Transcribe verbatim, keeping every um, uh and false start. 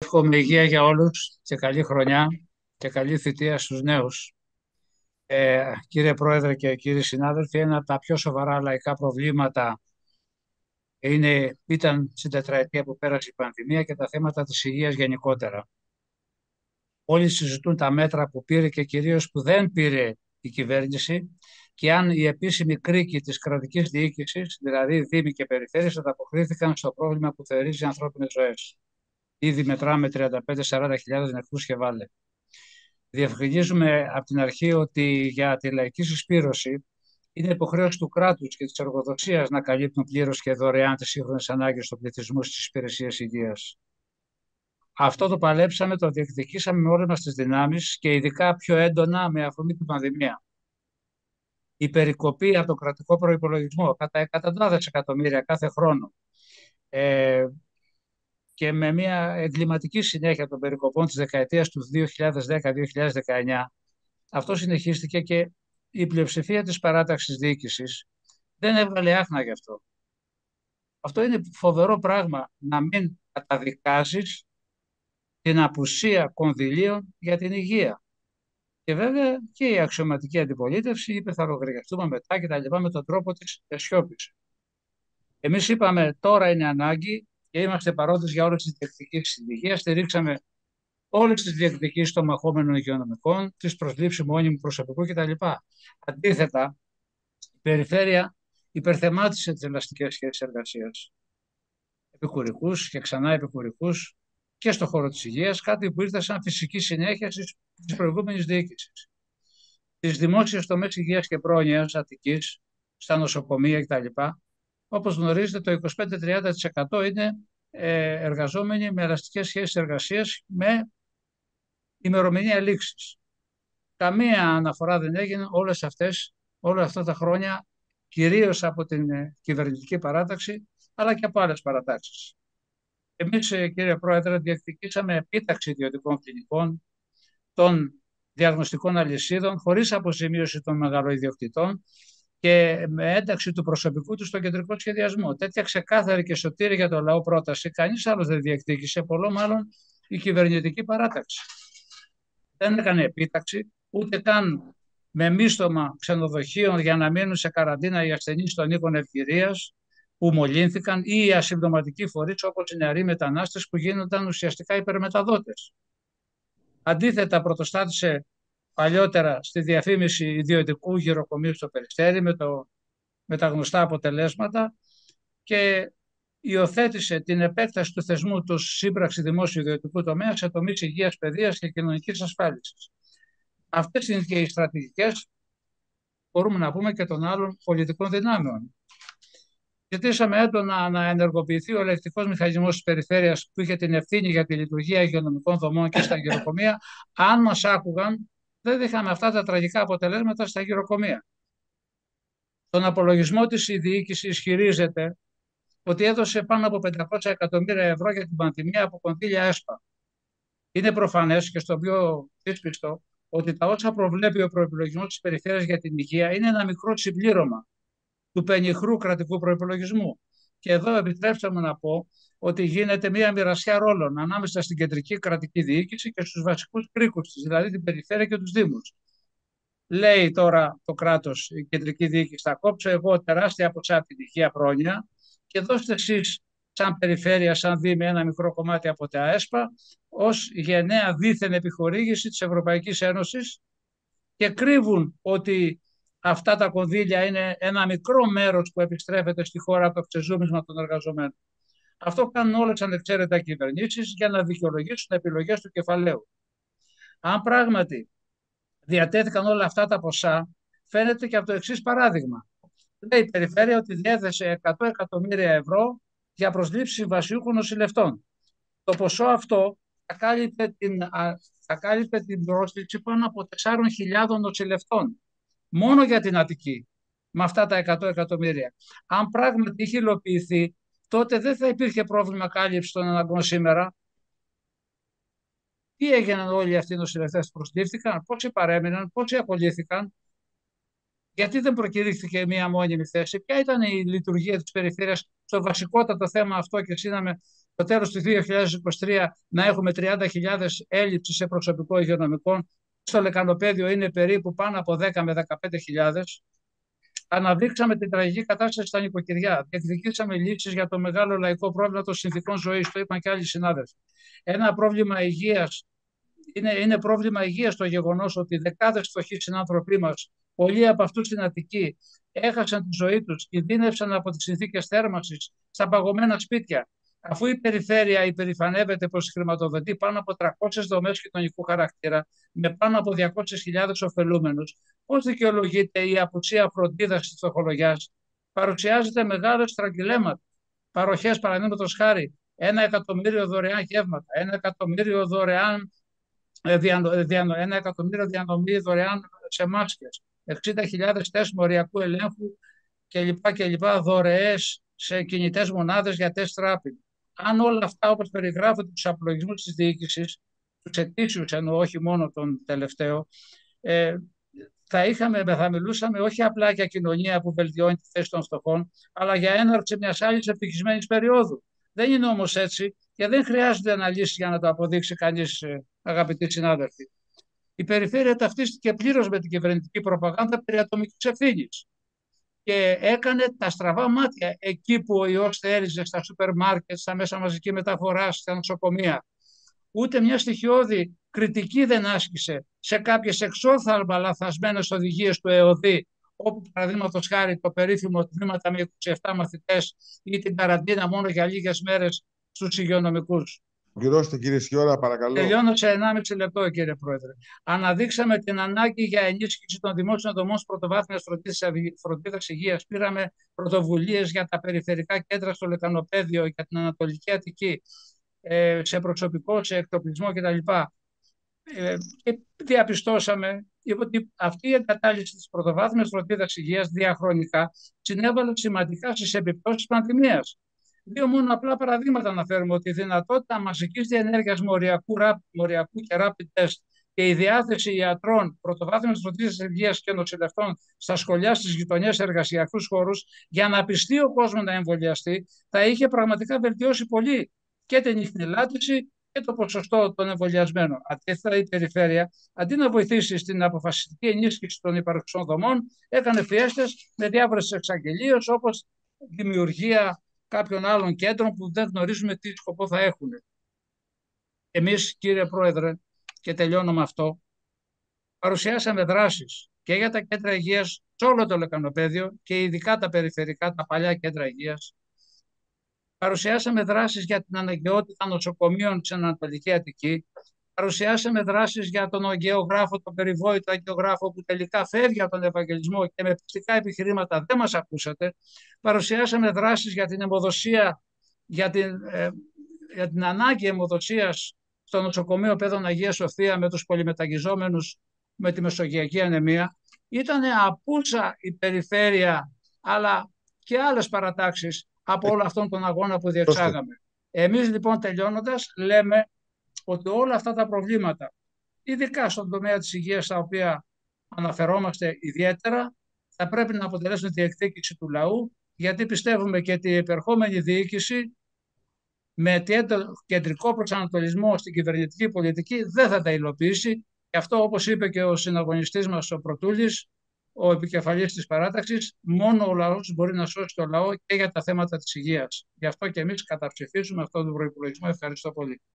Εύχομαι υγεία για όλους και καλή χρονιά και καλή θητεία στους νέους. Ε, κύριε Πρόεδρε και κύριοι συνάδελφοι, ένα από τα πιο σοβαρά λαϊκά προβλήματα είναι, ήταν στην τετραετία που πέρασε η πανδημία και τα θέματα της υγείας γενικότερα. Όλοι συζητούν τα μέτρα που πήρε και κυρίως που δεν πήρε η κυβέρνηση και αν οι επίσημοι κρίκοι της κρατικής διοίκησης, δηλαδή δήμοι και περιφέρειες, ανταποκρίθηκαν στο πρόβλημα που θερίζει ανθρώπινες ζωές. Ήδη μετράμε τριάντα πέντε με σαράντα χιλιάδες νεκρούς και βάλε. Διευκρινίζουμε από την αρχή ότι για τη λαϊκή συσπήρωση είναι υποχρέωση του κράτους και της εργοδοσίας να καλύπτουν πλήρως και δωρεάν τις σύγχρονες ανάγκες του πληθυσμού στις υπηρεσίες υγείας. Αυτό το παλέψαμε, το διεκδικήσαμε με όλες μας τις δυνάμεις και ειδικά πιο έντονα με αφορμή την πανδημία. Η περικοπή από το κρατικό προϋπολογισμό κατά εκατοντάδες εκατομμύρια κάθε χρόνο ε, και με μια εγκληματική συνέχεια των περικοπών της δεκαετίας του δύο χιλιάδες δέκα με δύο χιλιάδες δεκαεννιά, αυτό συνεχίστηκε και η πλειοψηφία της παράταξης διοίκησης δεν έβγαλε άχνα γι' αυτό. Αυτό είναι φοβερό πράγμα, να μην καταδικάζεις την απουσία κονδυλίων για την υγεία. Και βέβαια και η αξιωματική αντιπολίτευση είπε θα λογαριαστούμε μετά και τα λοιπά, με τον τρόπο της σιώπησε. Εμείς είπαμε τώρα είναι ανάγκη και είμαστε παρόντες για όλες τις διεκδικήσεις της υγείας. Στηρίξαμε όλες τις διεκδικήσεις των μαχόμενων υγειονομικών, τις προσλήψεις μόνιμου προσωπικού κτλ. Αντίθετα, η περιφέρεια υπερθεμάτισε τις ελαστικές σχέσεις εργασίας. Επικουρικούς και ξανά επικουρικούς και στον χώρο της υγείας, κάτι που ήρθε σαν φυσική συνέχεια της προηγούμενης διοίκησης. Τις δημόσιες τομές υγείας και πρόνοιας Αττικής, στα νοσοκομεία κτλ. Όπως γνωρίζετε, το είκοσι πέντε με τριάντα τοις εκατό είναι ε, εργαζόμενοι με ελαστικές σχέσεις εργασίας με ημερομηνία λήξης. Καμία αναφορά δεν έγινε όλες αυτές, όλα αυτά τα χρόνια, κυρίως από την ε, κυβερνητική παράταξη, αλλά και από άλλες παρατάξεις. Εμείς, ε, κύριε Πρόεδρε, διεκδικήσαμε επίταξη ιδιωτικών κλινικών, των διαγνωστικών αλυσίδων, χωρίς αποζημίωση των μεγαλοϊδιοκτητών και με ένταξη του προσωπικού του στο κεντρικό σχεδιασμό. Τέτοια ξεκάθαρη και σωτήρη για το λαό πρόταση κανείς άλλος δεν διεκδίκησε, πολλό μάλλον η κυβερνητική παράταξη. Δεν έκανε επίταξη, ούτε καν με μίστομα ξενοδοχείων για να μείνουν σε καραντίνα οι ασθενείς των οίκων ευκαιρίας που μολύνθηκαν ή οι ασυμπτωματικοί φορείς όπως οι νεαροί μετανάστες που γίνονταν ουσιαστικά υπερμεταδότες. Αντίθετα, πρωτοστάτησε παλιότερα στη διαφήμιση ιδιωτικού γυροκομείου στο Περιστέρι με, το, με τα γνωστά αποτελέσματα και υιοθέτησε την επέκταση του θεσμού του σύμπραξη δημόσιου ιδιωτικού τομέα σε τομείς υγείας, παιδείας και κοινωνικής ασφάλισης. Αυτές είναι και οι στρατηγικές, μπορούμε να πούμε, και των άλλων πολιτικών δυνάμεων. Ζητήσαμε έντονα να ενεργοποιηθεί ο ελεκτικός μηχανισμός της περιφέρειας που είχε την ευθύνη για τη λειτουργία υγειονομικών δομών και στα γυροκομεία. Αν μας άκουγαν, δεν είχαμε αυτά τα τραγικά αποτελέσματα στα γυροκομεία. Στον απολογισμό της η διοίκηση ισχυρίζεται ότι έδωσε πάνω από πεντακόσια εκατομμύρια ευρώ για την πανδημία από κονδύλια ΕΣΠΑ. Είναι προφανές και στο πιο δύσπιστο ότι τα όσα προβλέπει ο προϋπολογισμός της περιφέρειας για την υγεία είναι ένα μικρό συμπλήρωμα του πενιχρού κρατικού προϋπολογισμού. Και εδώ επιτρέψτε μου να πω ότι γίνεται μια μοιρασιά ρόλων ανάμεσα στην κεντρική κρατική διοίκηση και στους βασικούς κρίκους της, δηλαδή την περιφέρεια και τους δήμους. Λέει τώρα το κράτος, η κεντρική διοίκηση, θα κόψω εγώ τεράστια ποσά από την υγεία πρόνοια και δώστε εσείς σαν περιφέρεια, σαν δήμη, ένα μικρό κομμάτι από τα ΕΣΠΑ ως γενναία δίθεν επιχορήγηση της Ευρωπαϊκής Ένωσης και κρύβουν ότι αυτά τα κονδύλια είναι ένα μικρό μέρος που επιστρέφεται στη χώρα από το ξεζούμισμα των εργαζομένων. Αυτό κάνουν όλες ανεξαίρετα κυβερνήσεις για να δικαιολογήσουν επιλογές του κεφαλαίου. Αν πράγματι διατέθηκαν όλα αυτά τα ποσά, φαίνεται και από το εξής παράδειγμα. Λέει η περιφέρεια ότι διέθεσε εκατό εκατομμύρια ευρώ για προσλήψεις συμβασιούχων νοσηλευτών. Το ποσό αυτό θα κάλυπτε την, θα κάλυπτε την πρόσληψη πάνω από τεσσάρων χιλιάδων νοσηλευτών. Μόνο για την Αττική, με αυτά τα εκατό εκατομμύρια. Αν πράγματι είχε υλοποιηθεί, τότε δεν θα υπήρχε πρόβλημα κάλυψης των αναγκών σήμερα. Τι έγιναν όλοι αυτοί οι νοσηλευτές που προσλήφθηκαν, πόσοι παρέμειναν, πόσοι απολύθηκαν, γιατί δεν προκηρύχθηκε μία μόνιμη θέση, ποια ήταν η λειτουργία της περιφέρειας στο βασικότατο θέμα αυτό και σύναμε το τέλος του δύο χιλιάδες είκοσι τρία να έχουμε τριάντα χιλιάδες έλλειψη σε προσωπικό υγειονομικό. Στο Λεκανοπαίδιο είναι περίπου πάνω από δέκα με δεκαπέντε χιλιάδες. Αναδείξαμε την τραγική κατάσταση στα νοικοκυριά. Διεκδικήσαμε λύσεις για το μεγάλο λαϊκό πρόβλημα των συνθηκών ζωής. Το είπαν και άλλοι συνάδελφοι. Ένα πρόβλημα υγείας. Είναι, είναι πρόβλημα υγείας το γεγονός ότι δεκάδες φτωχοί συνάνθρωποι μας, πολλοί από αυτούς στην Αττική, έχασαν τη ζωή τους, κινδύνευσαν από τις συνθήκες θέρμανσης στα παγωμένα σπίτια. Αφού η περιφέρεια υπερηφανεύεται πως χρηματοδοτεί πάνω από τριακόσιες δομές κοινωνικού χαρακτήρα με πάνω από διακόσιες χιλιάδες ωφελούμενους, πώς δικαιολογείται η απουσία φροντίδας της φτωχολογιάς? Παρουσιάζεται μεγάλο στραγγυλέματα. Παροχές, παραδείγματος χάρη, ένα εκατομμύριο δωρεάν γεύματα, ένα εκατομμύριο δωρεάν ένα εκατομμύριο διανομή δωρεάν σε μάσκες, εξήντα χιλιάδες τεστ μοριακού ελέγχου κλπ. κλπ. Δωρεές σε κινητές μονάδες για τεστ rapid. Αν όλα αυτά, όπως περιγράφονται τους απολογισμούς της διοίκησης, τους ετήσιους εννοώ, όχι μόνο τον τελευταίο, ε, θα, είχαμε, θα μιλούσαμε όχι απλά για κοινωνία που βελτιώνει τη θέση των φτωχών, αλλά για έναρξη μιας άλλης ευτυχισμένης περίοδου. Δεν είναι όμως έτσι και δεν χρειάζονται αναλύσεις για να το αποδείξει κανείς, αγαπητοί συνάδελφοι. Η περιφέρεια ταυτίστηκε πλήρως με την κυβερνητική προπαγάνδα περί ατομικής ευθύνης και έκανε τα στραβά μάτια εκεί που ο ιός θέριζε, στα σούπερ μάρκετ, στα μέσα μαζική μεταφορά, στα νοσοκομεία. Ούτε μια στοιχειώδη κριτική δεν άσκησε σε κάποιες εξόθαλμα λαθασμένες οδηγίες του ΕΟΔΗ, όπου παραδείγματος χάρη το περίφημο τμήματα με είκοσι επτά μαθητές ή την καραντίνα μόνο για λίγες μέρες στους υγειονομικούς. Ολοκληρώστε, κύριε Σιώρα, παρακαλώ. Τελειώνω σε ενάμιση λεπτό, κύριε Πρόεδρε. Αναδείξαμε την ανάγκη για ενίσχυση των δημόσιων δομών πρωτοβάθμιας φροντίδας υγείας. Πήραμε πρωτοβουλίες για τα περιφερικά κέντρα στο Λεκανοπαίδιο, για την Ανατολική Αττική, σε προσωπικό, σε εκτοπισμό κτλ. Και διαπιστώσαμε ότι αυτή η εγκατάλειψη της πρωτοβάθμιας φροντίδας υγείας διαχρονικά συνέβαλε σημαντικά στις επιπτώσεις της πανδημίας. Δύο μόνο απλά παραδείγματα αναφέρουμε, ότι η δυνατότητα μαζικής διενέργειας μοριακού, μοριακού και rapid test και η διάθεση ιατρών πρωτοβάθμιας φροντίδας υγείας και νοσηλευτών στα σχολεία, στις γειτονιές, σε εργασιακούς χώρους, για να πιστεί ο κόσμος να εμβολιαστεί, θα είχε πραγματικά βελτιώσει πολύ και την ιχνηλάτηση και το ποσοστό των εμβολιασμένων. Αντίθετα, η περιφέρεια, αντί να βοηθήσει στην αποφασιστική ενίσχυση των υπαρξών δομών, έκανε φιέστες με διάφορες εξαγγελίες, όπως δημιουργία κάποιων άλλων κέντρων που δεν γνωρίζουμε τι σκοπό θα έχουν. Εμείς, κύριε Πρόεδρε, και τελειώνω με αυτό, παρουσιάσαμε δράσεις και για τα κέντρα υγείας σε όλο το Λεκανοπαίδιο και ειδικά τα περιφερικά, τα παλιά κέντρα υγείας. Παρουσιάσαμε δράσεις για την αναγκαιότητα νοσοκομείων στην Ανατολική Αττική. Παρουσιάσαμε δράσεις για τον αγγεωγράφο, τον περιβόητο αγγεωγράφο που τελικά φεύγει από τον Ευαγγελισμό και με πιστικά επιχειρήματα δεν μας ακούσατε. Παρουσιάσαμε δράσεις για την αιμοδοσία, για την, ε, για την ανάγκη αιμοδοσίας στο νοσοκομείο Παιδών Αγία Σοφία με τους πολυμεταγγιζόμενους με τη μεσογειακή ανεμία. Ήταν απούσα η περιφέρεια, αλλά και άλλες παρατάξεις από όλο αυτόν τον αγώνα που διεξάγαμε. Εμείς λοιπόν, τελειώνοντας, λέμε ότι όλα αυτά τα προβλήματα, ειδικά στον τομέα της υγείας, στα οποία αναφερόμαστε ιδιαίτερα, θα πρέπει να αποτελέσουν διεκδίκηση του λαού, γιατί πιστεύουμε και ότι η επερχόμενη διοίκηση με κεντρικό προσανατολισμό στην κυβερνητική πολιτική δεν θα τα υλοποιήσει. Γι' αυτό, όπως είπε και ο συναγωνιστής μας ο Πρωτούλης, ο επικεφαλής της παράταξης, μόνο ο λαός μπορεί να σώσει το λαό και για τα θέματα της υγείας. Γι' αυτό και εμείς καταψηφίζουμε αυτόν τον προϋπολογισμό. Ευχαριστώ πολύ.